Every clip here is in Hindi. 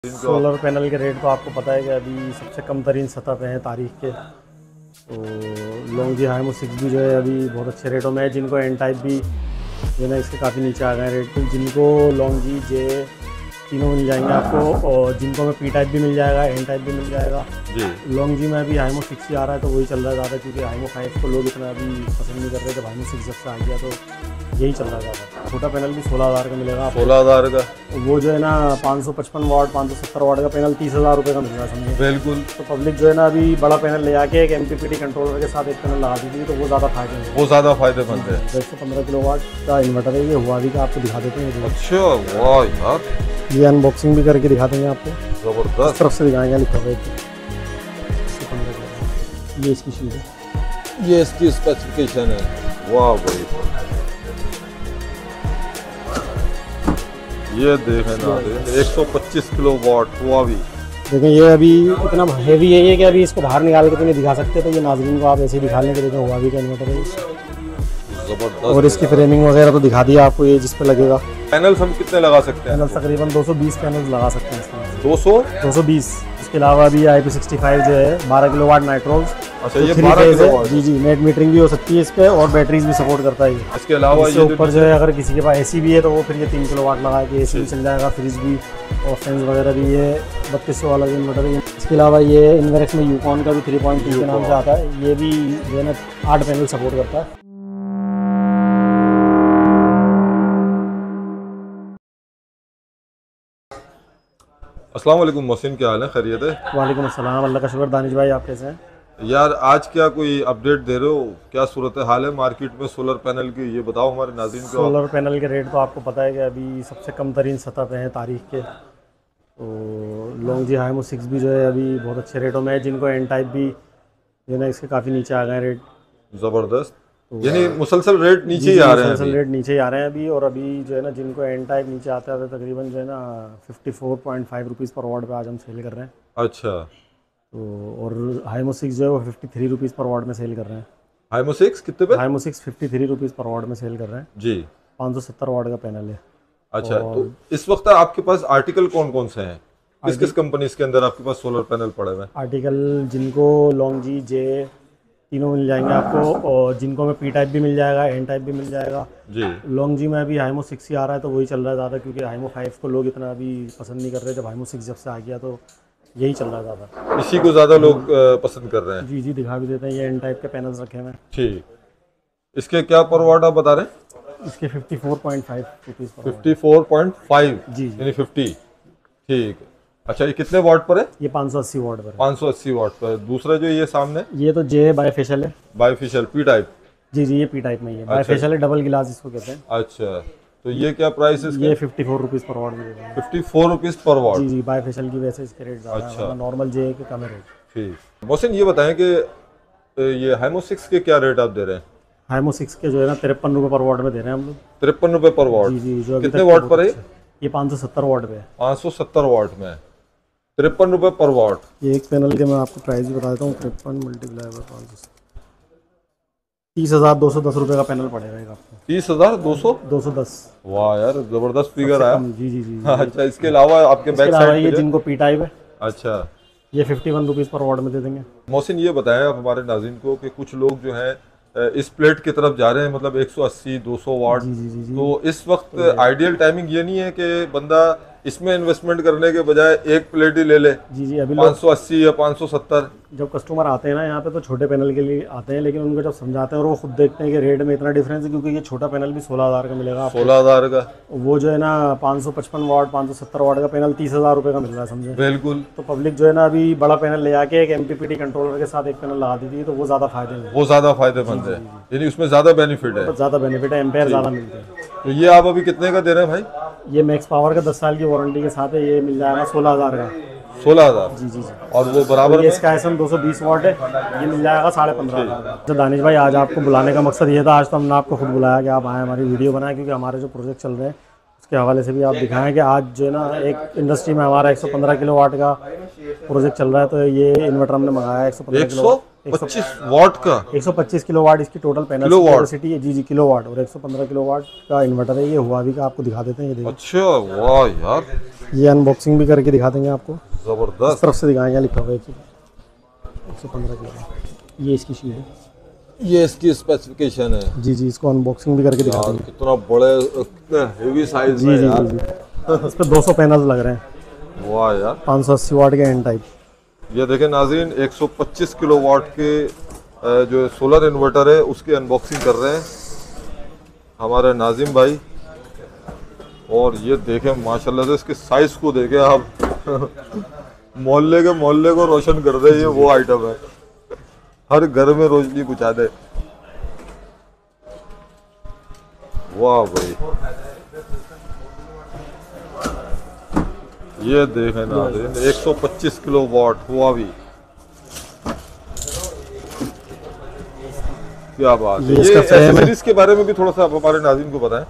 सोलर पैनल के रेट तो आपको पता है कि अभी सबसे कम तरीन सतह पे हैं तारीख के। तो लॉन्गजी हाइमो 6 भी जो है अभी बहुत अच्छे रेटों में है, जिनको एन टाइप भी जो है ना इसके काफ़ी नीचे आ गए हैं रेट। जिनको लॉन्गजी जे तीनों मिल जाएंगे आपको, और जिनको में पी टाइप भी मिल जाएगा, एन टाइप भी मिल जाएगा जी। लॉन्गजी में अभी हाइमो 6 ही आ रहा है, तो वही चल रहा है ज़्यादा, क्योंकि हाइमो 5 को लोग इतना अभी पसंद नहीं कर रहे। जब हाइमो 6 जब से आ गया तो यही चल रहा है ज़्यादा। छोटा पैनल भी 16,000 का मिलेगा, 16,000 का। वो जो है ना 555 वाट 570 वाट का पैनल 30,000 रुपये का मिल रहा है, समझे। बिल्कुल। तो पब्लिक जो है ना अभी बड़ा पैनल ले आके एक MPPT कंट्रोलर के साथ एक पैनल लगा दीजिए, तो वो ज़्यादा फायदेमंद है। वो ज़्यादा फायदेमंद है। 115 किलोवाट का इन्वर्टर है, ये हुआवी का, आपको दिखा देते हैं। अच्छा, वाह यार, ये अनबॉक्सिंग भी करके दिखा देंगे आपको, ज़बरदस्त। इस तरफ से दिखाएंगे लिखा हुआ है। ये इसकी चीज़ है, ये इसकी स्पेसिफिकेशन है। वाह भाई, ये देखें ना, 125 किलोवाट हुआ भी। देखें ये अभी इतना हेवी है ये कि अभी इसको बाहर निकाल के तो नहीं दिखा सकते, तो ये नाज़रीन को आप ऐसे ही दिखा लें कि देखें हुआवी का इन्वर्टर है। जबरदस्त। और इसकी फ्रेमिंग वगैरह तो दिखा दिया आपको, ये जिस पे लगेगा। पैनल हम कितने लगा सकते हैं? पैनल तकरीबन 220 पैनल्स लगा सकते हैं इसमें। 220। इसके अलावा भी IP65 जो है 12 किलोवाट नाइट्रोल्स। अच्छा, ये 12 किलोवाट जी जी, नेट मीटरिंग भी हो सकती है इस पे, और बैटरीज भी सपोर्ट करता है। इसके अलावा इसके ऊपर जो है अगर किसी के पास AC भी है तो वो फिर ये 3 किलोवाट लगा के AC भी चल जाएगा, फ्रिज भी और फैंस वगैरह भी। ये 3200 वाला भी इन्वर्टर है। इसके अलावा ये इन्वेरेक्स में यूकॉन का भी 3.2 के नाम से आता है, ये भी जो है ना 8 पैनल सपोर्ट करता है। अस्सलाम वालेकुम मोहसिन, क्या हाल है? खैरियत है? वालेकुम अस्सलाम, अल्लाह का शुक्र। दानिश भाई आप कैसे हैं? यार आज क्या कोई अपडेट दे रहे हो? क्या सूरत हाल है मार्केट में सोलर पैनल की, ये बताओ हमारे नाज़रीन को। सोलर पैनल के रेट तो आपको पता है कि अभी सबसे कम तरीन सतह पे हैं तारीख के। तो लॉन्गजी हाइमो 6 भी जो है अभी बहुत अच्छे रेटों में है, जिनको एन टाइप भी जो है ना इसके काफ़ी नीचे आ गए हैं रेट। ज़बरदस्त। यानी मुसलसल रेट नीचे ही आ रहे हैं, मुसलसल रेट नीचे ही आ रहे हैं अभी। और अभी जो है ना जिनको एन टाइप नीचे आते हैं तकरीबन जो है ना 54.5 रुपीज़ पर वाट पे आज हम सेल कर रहे हैं। अच्छा। तो और हाइमो 6 जो है वो 53 रुपीज़ पर वाट में सेल कर रहे हैं। हाइमो 6 कितने पे? हाइमो 6 53 रुपीज़ पर वाट में सेल कर रहे हैं जी। 570 वाट का पैनल है। अच्छा, तो इस वक्त आपके पास आर्टिकल कौन कौन से हैं? किस किस कंपनी के अंदर आपके पास सोलर पैनल पड़े हुए हैं? आर्टिकल जिनको लॉन्गजी जे तीनों मिल जाएंगे आपको, और जिनको में पी टाइप भी मिल जाएगा, एन टाइप भी मिल जाएगा जी। लॉन्गजी में अभी हाइमो 6 ही आ रहा है, तो वही चल रहा है ज़्यादा, क्योंकि हाइमो 5 को लोग इतना अभी पसंद नहीं कर रहे। जब हाइमो 6 जब से आ गया तो यही चल रहा है ज़्यादा, इसी को ज़्यादा लोग पसंद कर रहे हैं। जी जी, दिखा भी देते हैं। ये एन टाइप के पैनल्स रखे हुए हैं। ठीक। इसके क्या पर वाट आप बता रहे हैं? इसके 54.5 रुपीज़ पर वाट। 54.5 जी यानी 50। ठीक। अच्छा, ये कितने वाट पर है? ये 580 वाट पर है। 580 वाट पर है। दूसरा जो ये सामने, ये तो जे बायफेशियल है। Bifacial P type. जी जी, ये पी टाइप में ही है। बायफेशियल है, डबल गिलास इसको कहते हैं। अच्छा, तो ये क्या प्राइस है इसका? ये 54 रुपीज़ पर वाट मिलेगा। 54 रुपीज़ पर वाट। जी जी, बायफेशियल की वजह से इसके रेट ज़्यादा है, वरना नॉर्मल जे के कम है रेट। ठीक। मोहसिन ये बताएं कि ये हाइमो 6 के क्या रेट आप दे रहे हैं? हाइमो 6 के जो है ना 53 रुपये पर वाट में दे रहे हैं हम लोग। 53 रुपये पर वाट। जी जी, जो कितने वाट पर है? ये 570 वाट पे है। 570 वाट में 53 रुपये पर वाट। ये एक पैनल के मैं आपको प्राइस भी बता देता हूँ। 53 मल्टीप्लाई बाय 500, 30,210 रुपये का पैनल पड़ेगा आपको। 30,210। वाह यार, जबरदस्त फिगर आया। जी जी जी। अच्छा, इसके अलावा आपके बैक साइड ये जिनको पी टाइप है, अच्छा, ये 51 रुपीज़ पर वाट में दे देंगे। मोहसिन ये बताएं आप हमारे नाज़रीन को कि कुछ लोग जो है इस प्लेट की तरफ जा रहे हैं, मतलब 180 200 वाट। जी जी जी जी। तो इस वक्त आइडियल टाइमिंग ये नहीं है कि बंदा इसमें इन्वेस्टमेंट करने के बजाय एक प्लेट ही ले ले? जी जी, अभी 580 या 570। जब कस्टमर आते हैं ना यहाँ पे तो छोटे पैनल के लिए आते हैं, लेकिन उनको जब समझाते हैं और वो खुद देखते हैं कि रेट में इतना डिफरेंस है, क्योंकि ये छोटा पैनल भी 16,000 का मिलेगा आपको। 16,000 का। वो जो है ना 555 वाट 570 वाट का पैनल 30,000 रुपये का मिल रहा है, समझे। बिल्कुल। तो पब्लिक जो है ना अभी बड़ा पैनल ले आके एक MPPT कंट्रोलर के साथ एक पैनल लगा दी थी, तो वो ज़्यादा फायदेमंद है। वो ज़्यादा फायदेमंद है, यानी उसमें ज़्यादा बेनिफिट है। ज़्यादा बेनिफिट है, एम्पेयर ज़्यादा मिलते हैं। तो ये आप अभी कितने का दे रहे हैं भाई? ये मैक्स पावर का 10 साल की वारंटी के साथ है, ये मिल जाएगा 16,000 का। 16,000। जी जी जी। और वो बराबर ये इसका SM 220 वाट है, ये मिल जाएगा 15,500। तो दानिश भाई आज आपको बुलाने का मकसद ये था, आज तो हमने आपको खुद बुलाया कि आप आएँ, हमारी वीडियो बनाएं, क्योंकि हमारे जो प्रोजेक्ट चल रहे हैं उसके हवाले से भी आप दिखाएं कि आज जो है ना एक इंडस्ट्री में हमारा 115 किलोवाट का प्रोजेक्ट चल रहा है। तो ये इन्वर्टर हमने मंगाया 115 किलोवाट। 25 वाट का 125 किलोवाट इसकी टोटल पैनल कैपेसिटी है। जी जी किलोवाट, और 115 किलोवाट का इन्वर्टर है। ये हुआवी का आपको दिखा देते हैं, ये देखिए। अच्छा, वाह यार, ये अनबॉक्सिंग भी करके दिखा देंगे आपको। जबरदस्त। इस तरफ से दिखाएंगे, लिखा हुआ है 115 किलो। ये इसकी शीट है, ये इसकी स्पेसिफिकेशन है। जी जी, इसको अनबॉक्सिंग भी करके दिखा देंगे। कितना बड़े, कितना हेवी साइज जी में जी यार। जी जी, इस पर 200 पैनल्स लग रहे हैं। वाह यार, 580 वाट के एन टाइप। ये देखें नाज़रीन, 125 किलोवाट के जो सोलर इन्वर्टर है उसकी अनबॉक्सिंग कर रहे हैं हमारे नाजिम भाई। और ये देखें माशाल्लाह से इसके साइज को देखें आप मोहल्ले को रोशन कर दे। ये वो आइटम है, हर घर में रोशनी पहुंचा दे। वाह भाई, ये देखें नाज़रीन, 125 किलोवाट हुआवी। क्या बात है। ये एक्सेसरीज के बारे में भी थोड़ा सा आप हमारे नाज़रीन को बताएं।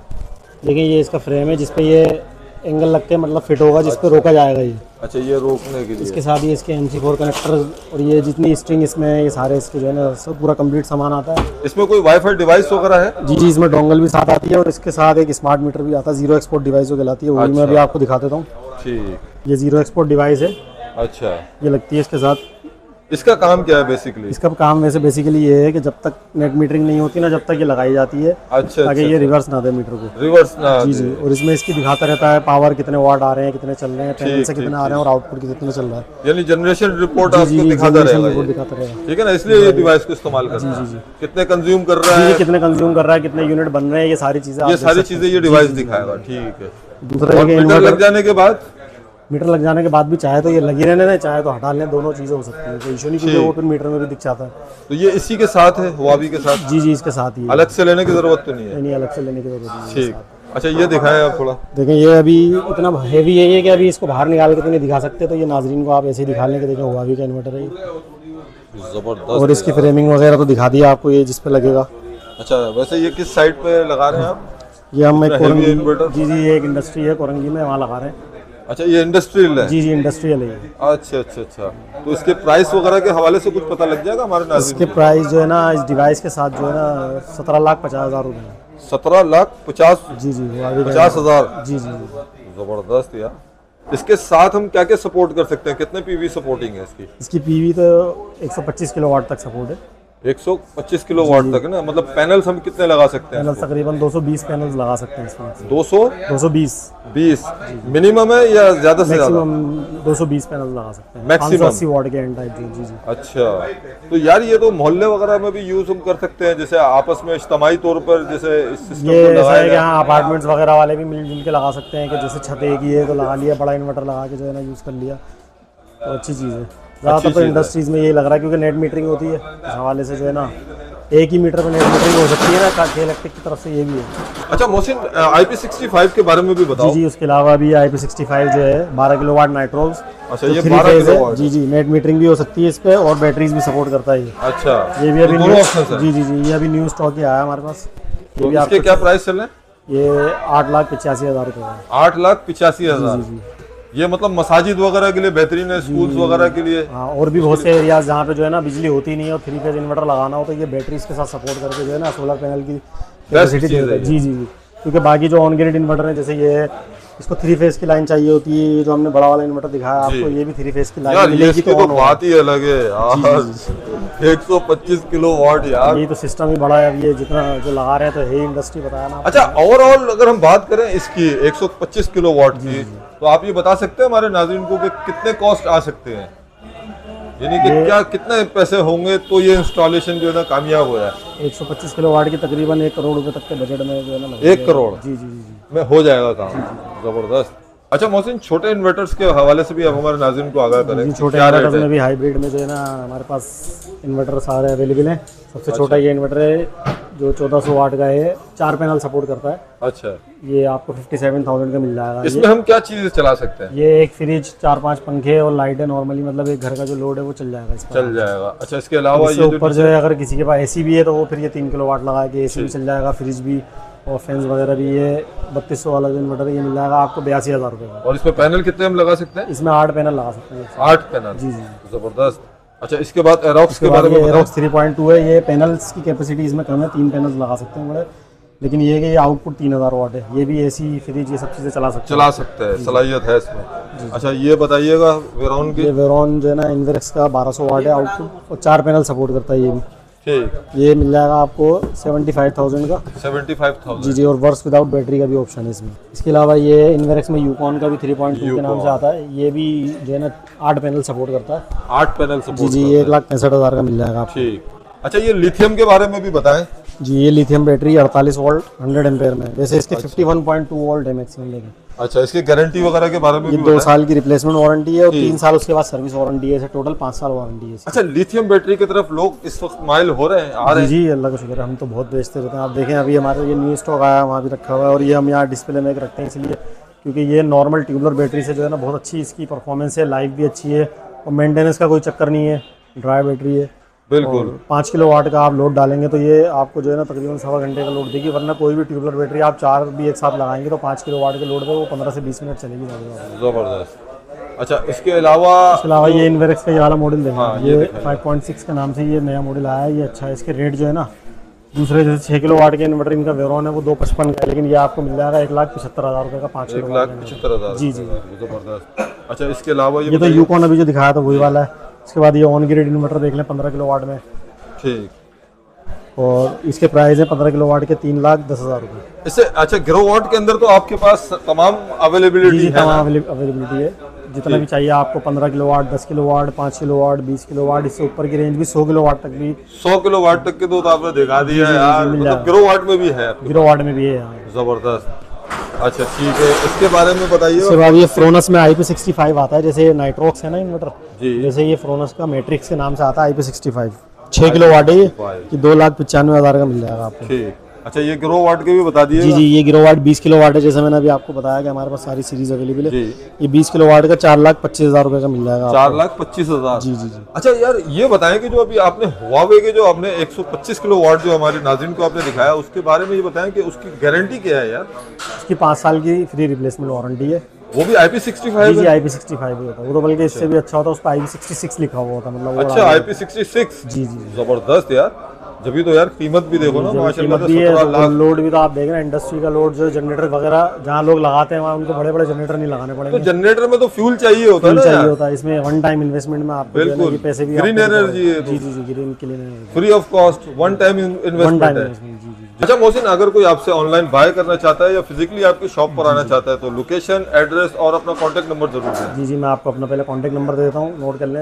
देखिए, ये इसका फ्रेम है जिसपे ये एंगल लगते हैं, मतलब फिट होगा, जिसपे रोका जाएगा ये। अच्छा, ये रोकने के लिए। इसके साथ ही इसके MC4 कनेक्टर और ये जितनी स्ट्रिंग इसमें है, ये सारे इसके जो है ना सब पूरा कंप्लीट सामान आता है। इसमें कोई वाईफाई डिवाइस वगैरह है? जी जी, इसमें डोंगल भी साथ आती है और इसके साथ एक स्मार्ट मीटर भी आता है। जीरो एक्सपोर्ट डिवाइस जो कहलाती है, वही मैं अभी आपको दिखा देता हूँ। ठीक, ये जीरो एक्सपोर्ट डिवाइस है। अच्छा, ये लगती है इसके साथ। इसका काम क्या है बेसिकली? इसका काम वैसे बेसिकली ये है कि जब तक नेट मीटरिंग नहीं होती ना, जब तक ये लगाई जाती है, अच्छा, ताकि ये रिवर्स ना दे मीटर को। रिवर्स ना जी जी, और इसमें इसकी दिखाता रहता है पावर कितने वाट आ रहे हैं, कितने चल रहे हैं, पैनल से कितने आ रहे हैं और आउटपुट कितने चल रहा है। यानी जनरेशन रिपोर्ट आपको दिखाता रहेगा ये। ठीक है ना, इसलिए ये डिवाइस को इस्तेमाल करते हैं। जी, कितने कंज्यूम कर रहा है, कितने कंज्यूम कर रहा है, कितने यूनिट बन रहे हैं, ये सारी चीजें ये डिवाइस दिखाएगा। ठीक है। दूसरा मीटर लग जाने के बाद, मीटर लग जाने के बाद भी चाहे तो ये लगी रहने दें, चाहे तो हटा लें, दोनों चीजें हो सकती हैं। कोई इशू नहीं, क्योंकि वो फिर मीटर में भी दिख जाता है। तो ये इसी के साथ है, हुआवी के साथ? जी जी, इसके साथ ही। अलग से लेने की जरूरत तो नहीं है? नहीं, अलग से लेने की जरूरत नहीं। ठीक, अच्छा, ये दिखाएं आप थोड़ा। देखें, ये अभी इतना हेवी है ये कि अभी इसको बाहर निकाल के तो नहीं दिखा सकते, तो ये नाजरीन को आप ऐसे ही दिखा लें कि देखें हुआवी का इन्वर्टर है। जबरदस्त। और इसकी फ्रेमिंग वगैरह तो दिखा दिया आपको, ये जिस पे लगेगा। अच्छा, वैसे ये किस साइड पे लगा रहे हैं आप? ये हम एक कोरंगी, इन्वर्टर? जी जी, ये एक इंडस्ट्री है कोरंगी में, वहाँ लगा रहे हैं। अच्छा, ये इंडस्ट्रियल है? जी जी, इंडस्ट्रियल है। अच्छा अच्छा अच्छा, तो इसके प्राइस वगैरह के हवाले से कुछ पता लग जाएगा हमारे नाज़रीन? इसके प्राइस जो है ना, इस डिवाइस के साथ जो है ना 17,50,000 रुपये है। 17,50,000? जी जी, 50,000? जी जी। जबरदस्त यार। इसके साथ हम क्या क्या सपोर्ट कर सकते हैं? कितने पीवी सपोर्टिंग है इसकी? इसकी पीवी तो 125 किलोवाट तक सपोर्ट है। 125 किलोवाट तक है ना? मतलब पैनल्स हम कितने लगा सकते हैं? पैनल तकरीबन 220 पैनल्स लगा सकते हैं इसमें। 220 20 मिनिमम है या ज्यादा से ज्यादा? मैक्सिमम 220 पैनल लगा सकते हैं। मैक्सिमम 580 वाट के एन टाइप। जी जी। अच्छा, तो यार ये तो मोहल्ले वगैरह में भी यूज हम कर सकते हैं, जैसे आपस में इज्तिमाई तौर पर, जैसे इस सिस्टम ये को ऐसा लगाया है कि जाए। हाँ, अपार्टमेंट्स वगैरह वाले भी मिलजुल के लगा सकते हैं कि जैसे छत एक ही है तो लगा लिया, बड़ा इन्वर्टर लगा के जो है ना यूज़ कर लिया, तो अच्छी चीज़ है। ज़्यादातर तो इंडस्ट्रीज़ में यही लग रहा है, क्योंकि नेट मीटरिंग होती है, इस हवाले से जो है ना एक ही मीटर पर नेट मीटरिंग हो सकती है ना, इलेक्ट्रिक की तरफ से ये भी है। अच्छा मोहसिन, IP65 के बारे में भी बताओ। जी जी, उसके अलावा भी IP65 जो है 12 किलोवाट नाइट्रोल्स। अच्छा, ये 12 किलोवाट? जी जी, नेट मीटरिंग भी हो सकती है इस पे और बैटरीज भी सपोर्ट करता है ये। अच्छा, ये भी अभी दोनों ऑप्शंस हैं? जी जी जी, ये अभी न्यू स्टॉक ही आया हमारे पास। तो इसके क्या प्राइस चल रहे हैं? ये 8,85,000 रुपये है। 8,85,000? जी। ये मतलब मसाजिद वगैरह के लिए बेहतरीन है, स्कूल्स वगैरह के लिए? हाँ, और भी बहुत से एरियाज जहाँ पे जो है ना बिजली होती नहीं है और 3 फेज इन्वर्टर लगाना हो, तो ये बैटरीज के साथ सपोर्ट करके जो है ना सोलर पैनल की कैपेसिटी देता है। जी जी जी, क्योंकि बाकी जो ऑन ग्रिड इन्वर्टर है, जैसे ये है, इसको 3 फेज की लाइन चाहिए होती है। जो हमने बड़ा वाला इन्वर्टर दिखाया आपको, ये भी 3 फेज की लाइन मिलेगी तो बात ही अलग है यार। 125 किलोवाट यार, ये तो सिस्टम ही बड़ा है। अब ये जितना जो लगा रहे हैं तो है इंडस्ट्री, बताया ना। अच्छा, ओवरऑल अगर हम बात करें इसकी 125 किलोवाट की, तो आप ये बता सकते हैं हमारे नाज़रीन को कि कितने कॉस्ट आ सकते हैं? यानी कि क्या कितने पैसे होंगे तो ये इंस्टॉलेशन जो है ना कामयाब हो जाए? 125 किलोवाट की तकरीबन 1 करोड़ रुपए तक के बजट में जो है ना 1 करोड़? जी जी जी में हो जाएगा काम। जबरदस्त। अच्छा मोहसिन, छोटे इन्वर्टर्स के हवाले से भी आप हमारे नाज़रीन को आगाह करें। छोटे इन्वर्टर्स में भी हाइब्रिड में जो है ना हमारे पास इन्वर्टर सारे अवेलेबल हैं। सबसे छोटा ये इन्वर्टर है जो 1400 वाट का है, 4 पैनल सपोर्ट करता है। अच्छा, ये आपको 57,000 का मिल जाएगा। इसमें हम क्या चीजें चला सकते हैं? ये एक फ्रिज, 4-5 पंखे और लाइट है। नॉर्मली मतलब एक घर का जो लोड है वो चल जाएगा इसमें। चल जाएगा। अच्छा, इसके अलावा ये ऊपर जो है अगर किसी के पास एसी भी है तो वो फिर ये 3 किलोवाट लगा के एसी भी चल जाएगा, फ्रिज भी और फैंस वगैरह भी। ये 3200 वाला जो इन्वर्टर ये मिल जाएगा आपको 82,000 रुपये का। और इसमें पैनल कितने हम लगा सकते हैं? इसमें 8 पैनल लगा सकते हैं। 8 पैनल? जी जी, जबरदस्त। अच्छा, इसके बाद एरोक्स के बारे में बताएं। एरोक्स 3.2 है। ये पैनल्स की कैपेसिटी इसमें कम है, 3 पैनल्स लगा सकते हैं बड़े, लेकिन ये है कि ये आउटपुट 3000 वाट है। ये भी एसी फ्रिज ये सब चीज़ें चला सकते हैं, सलाहियत है इसमें। अच्छा, ये बताइएगा वेरॉन की। ये वेरॉन जो है ना इन्वेरेक्स का 1200 वाट है आउटपुट, और 4 पैनल सपोर्ट करता है ये भी। ठीक, ये मिल जाएगा आपको 75,000 का। 75,000 जी, और वर्क्स विदाउट बैटरी का भी ऑप्शन है इसमें। इसके अलावा ये इन्वेरेक्स में यूकॉन का भी 3.2 के नाम से आता है। ये भी जो है ना 8 पैनल सपोर्ट करता है। 8 पैनल सपोर्ट। जी, 1,65,000 का मिल जाएगा आपको। ठीक। अच्छा, ये लिथियम के बारे में भी बताएं। जी, ये लिथियम बैटरी 48 वोल्ट 100 एम्पेयर में, वैसे इसके 51.2 वोल्ट है मैक्सिमम, लेकिन अच्छा, इसकी गारंटी वगैरह के बारे में ये भी 2 साल की रिप्लेसमेंट वारंटी है और 3 साल उसके बाद सर्विस वारंटी है। ऐसे टोटल 5 साल वारंटी है। अच्छा, लिथियम बैटरी की तरफ लोग इस वक्त माइल हो रहे हैं, आ रहे हैं। जी, अल्लाह का शुक्र है, हम तो बहुत बेचते रहते हैं। आप देखें अभी हमारे ये न्यू स्टॉक आया वहाँ भी रखा हुआ है, और ये हम यहाँ डिस्प्ले में रखते हैं इसलिए क्योंकि ये नॉर्मल ट्यूबुलर बैटरी से जो है ना बहुत अच्छी इसकी परफॉर्मेंस है, लाइफ भी अच्छी है, और मेंटेनेंस का कोई चक्कर नहीं है, ड्राई बैटरी है। बिल्कुल। 5 किलो वाट का आप लोड डालेंगे तो ये आपको जो है ना तकरीबन 1.25 घंटे का लोड देगी, वरना कोई भी ट्यूबुलर बैटरी आप 4 भी एक साथ लगाएंगे तो 5 किलो वाट के लोड पे वो 15 से 20 मिनट चलेगी। जबरदस्त। अच्छा, इसके अलावा ये इन्वेरेक्स का ये वाला मॉडल देखा। हाँ, ये 5.6 के नाम से ये नया मॉडल आया है। ये अच्छा है। इसके रेट जो है ना दूसरे जैसे 6 किलो वाट के इन्वर्टर इनका वेरॉन है वो 255 का है, लेकिन ये आपको मिल जाएगा 1,75,000 रुपये का 5 किलो वाट। 1,75,000। जी, जबरदस्त। अच्छा, इसके अलावा ये तो यूकॉन अभी जो दिखाया था वही वाला है। इसके बाद ये ऑन ग्रिड इन्वर्टर देख लें 15 किलो वाट में। ठीक, और इसके प्राइस है 15 किलो वाट के 3,10,000 रुपये। इससे अच्छा किलोवाट के अंदर तो आपके पास तमाम अवेलेबिलिटी है, तमाम अवेलेबिलिटी है, जितना भी चाहिए आपको। 15 kilo watt, 10 kilo watt, 5 kilo watt, 20 kilo watt, इससे ऊपर की रेंज भी 100 किलो वाट तक भी। 100 किलो वाट तक के तो आपने दिखा दिया यार, मतलब किलो वाट में भी है। किलो वाट में भी है। जबरदस्त। अच्छा, ठीक है, इसके बारे में बताइए। उसके बाद ये फ्रोनस में IP65 आता है, जैसे नाइट्रोक्स है ना इन्वर्टर जी, जैसे ये फ्रोनस का मैट्रिक्स के नाम से आता है IP65। 6 किलो वाट है ये 2,95,000 का मिल जाएगा आपको। ठीक। अच्छा, ये किलो वाट के भी बता दिए। जी, ये किलो वाट 20 किलो वाट है, जैसे मैंने अभी आपको बताया कि हमारे पास सारी सीरीज अवेलेबल है। जी। ये 20 किलो वाट का 4,25,000 रुपये का मिल जाएगा। 4,25,000। जी। अच्छा यार, ये बताएं कि जो अभी आपने हुआवे के जो आपने 125 किलो वाट जो हमारे नाज़रीन को आपने दिखाया, उसके बारे में ये बताएं कि उसकी गारंटी क्या है यार। उसकी 5 साल की फ्री रिप्लेसमेंट वारंटी है। वो भी IP65? जी, IP65 ही होता है। वो तो बल्कि इससे भी अच्छा होता है, उस पर IP66 लिखा हुआ होता है, मतलब। अच्छा, IP66। जी। जबरदस्त यार, जब तो यार कीमत भी देखो ना माशाल्लाह, 17 लाख। लोड भी तो आप देख रहे हैं, इंडस्ट्री का लोड जो जनरेटर वगैरह जहाँ लोग लगाते हैं वहाँ उनको बड़े बड़े जनरेटर नहीं लगाने पड़ेंगे। तो जनरेटर में तो फ्यूल चाहिए होता है ना, चाहिए होता है। इसमें वन टाइम इन्वेस्टमेंट में आपको बिल्कुल पैसे भी ग्रीन एनर्जी है। जी, green clean energy, free of cost, one time investment है। जी। अच्छा मोहसिन, अगर कोई आपसे ऑनलाइन बाय करना चाहता है या फिजिकली आपकी शॉप पर आना चाहता है तो लोकेशन, एड्रेस और अपना कॉन्टैक्ट नंबर जरूर दें। जी, मैं आपको अपना पहले कॉन्टैक्ट नंबर देता हूँ, नोट कर लें।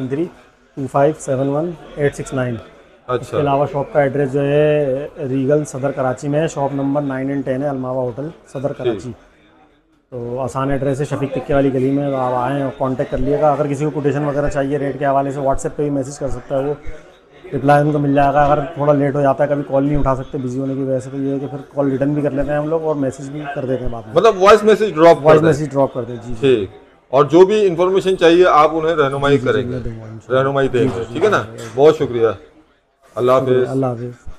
03132571 अच्छा। इसके अलावा शॉप का एड्रेस जो है रीगल सदर कराची में है। शॉप नंबर 9 और 10 है, अलमावा होटल सदर कराची। तो आसान एड्रेस है, शफीक टिक्के वाली गली में। आप आएँ और कॉन्टैक्ट कर लिएगा। अगर किसी को कोटेशन वगैरह चाहिए रेट के हवाले से, व्हाट्सएप पे भी मैसेज कर सकता है, वो रिप्लाई उनको मिल जाएगा। अगर थोड़ा लेट हो जाता है, कभी कॉल नहीं उठा सकते बिजी होने की वजह से, तो ये है कि फिर कॉल रिटर्न भी कर लेते हैं हम लोग और मैसेज भी कर देते हैं बाद में। मतलब वॉइस मैसेज ड्रॉप कर दें। जी। ठीक। और जो भी इंफॉर्मेशन चाहिए आप उन्हें रहनुमाई करेंगे, रहनुमाई देंगे, ठीक है ना। बहुत शुक्रिया। अल्लाह हाफिज़। अल्लाह हाफिज़।